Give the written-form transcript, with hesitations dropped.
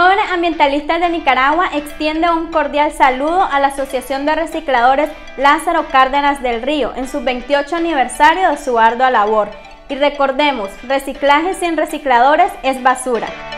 Jóvenes Ambientalistas de Nicaragua extiende un cordial saludo a la Asociación de Recicladores Lázaro Cárdenas del Río en su 28 aniversario de su ardua labor. Y recordemos, reciclaje sin recicladores es basura.